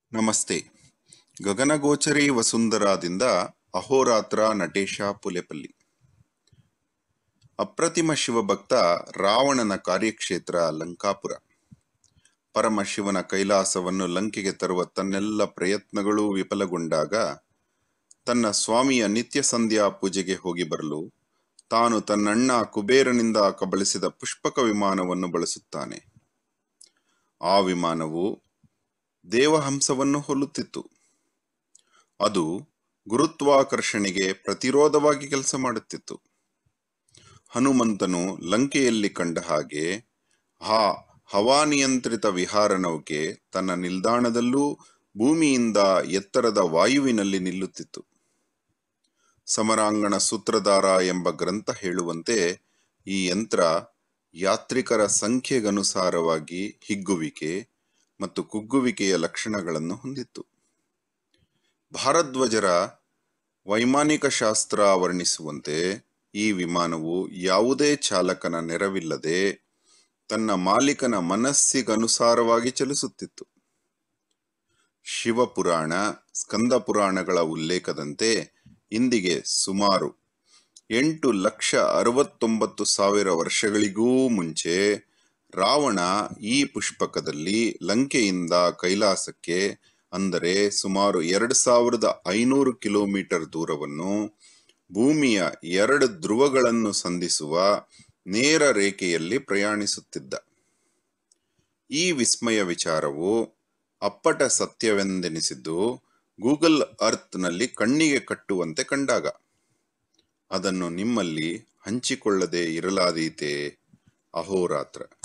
ನಮಸ್ತೆ. ಗಗನಗೋಚರಿ ವಸುಂಧರಾದಿಂದ ಅಹೋರಾತ್ರ ನಟೇಶ ಪುಲೆಪಲ್ಲಿ. ಅಪ್ರತಿಮ ಶಿವಭಕ್ತ ರಾವಣನ ಕಾರ್ಯಕ್ಷೇತ್ರ ಲಂಕಾಪುರ. ಪರಮಶಿವನ ಕೈಲಾಸವನ್ನು ಲಂಕೆಗೆ ತರುವ ತನ್ನೆಲ್ಲ ಪ್ರಯತ್ನಗಳೂ ವಿಫಲಗೊಂಡಾಗ ತನ್ನ ಸ್ವಾಮಿಯ ನಿತ್ಯ ಸಂಧ್ಯಾ ಪೂಜೆಗೆ ಹೋಗಿ ಬರಲು ತಾನು ತನ್ನಣ್ಣ ಕುಬೇರನಿಂದ ಕಬಳಿಸಿದ ಪುಷ್ಪಕ ವಿಮಾನವನ್ನು ಬಳಸುತ್ತಾನೆ. ಆ ವಿಮಾನವು ದೇವಹಂಸವನ್ನು ಹೋಲುತ್ತಿತ್ತು. ಅದು ಗುರುತ್ವಾಕರ್ಷಣೆಗೆ ಪ್ರತಿರೋಧವಾಗಿ ಕೆಲಸ ಮಾಡುತ್ತಿತ್ತು. ಹನುಮಂತನು ಲಂಕೆಯಲ್ಲಿ ಕಂಡ ಹಾಗೆ ಆ ಹವಾನಿಯಂತ್ರಿತ ವಿಹಾರ ನೌಕೆ ತನ್ನ ನಿಲ್ದಾಣದಲ್ಲೂ ಭೂಮಿಯಿಂದ ಎತ್ತರದ ವಾಯುವಿನಲ್ಲಿ ನಿಲ್ಲುತ್ತಿತ್ತು. ಸಮರಾಂಗಣ ಸೂತ್ರಧಾರ ಎಂಬ ಗ್ರಂಥ ಹೇಳುವಂತೆ ಈ ಯಂತ್ರ ಯಾತ್ರಿಕರ ಸಂಖ್ಯೆಗನುಸಾರವಾಗಿ ಹಿಗ್ಗುವಿಕೆ ಮತ್ತು ಕುಗ್ಗುವಿಕೆಯ ಲಕ್ಷಣಗಳನ್ನು ಹೊಂದಿತ್ತು. ಭಾರದ್ವಾಜರ ವೈಮಾನಿಕ ಶಾಸ್ತ್ರ ವರ್ಣಿಸುವಂತೆ ಈ ವಿಮಾನವು ಯಾವುದೇ ಚಾಲಕನ ನೆರವಿಲ್ಲದೆ ತನ್ನ ಮಾಲೀಕನ ಮನಸ್ಸಿಗನುಸಾರವಾಗಿ ಚಲಿಸುತ್ತಿತ್ತು. ಶಿವಪುರಾಣ, ಸ್ಕಂದ ಪುರಾಣಗಳ ಉಲ್ಲೇಖದಂತೆ ಇಂದಿಗೆ ಸುಮಾರು 8,69,000 ವರ್ಷಗಳಿಗೂ ಮುಂಚೆ ರಾವಣ ಈ ಪುಷ್ಪಕದಲ್ಲಿ ಲಂಕೆಯಿಂದ ಕೈಲಾಸಕ್ಕೆ, ಅಂದರೆ ಸುಮಾರು 2,500 ಕಿಲೋಮೀಟರ್ ದೂರವನ್ನು ಭೂಮಿಯ 2 ಧ್ರುವಗಳನ್ನು ಸಂಧಿಸುವ ನೇರ ರೇಖೆಯಲ್ಲಿ ಪ್ರಯಾಣಿಸುತ್ತಿದ್ದ. ಈ ವಿಸ್ಮಯ ವಿಚಾರವು ಅಪ್ಪಟ ಸತ್ಯವೆಂದೆನಿಸಿದ್ದು ಗೂಗಲ್ ಅರ್ತ್ನಲ್ಲಿ ಕಣ್ಣಿಗೆ ಕಟ್ಟುವಂತೆ ಕಂಡಾಗ. ಅದನ್ನು ನಿಮ್ಮಲ್ಲಿ ಹಂಚಿಕೊಳ್ಳದೆ ಇರಲಾದೀತೆ. ಅಹೋರಾತ್ರ.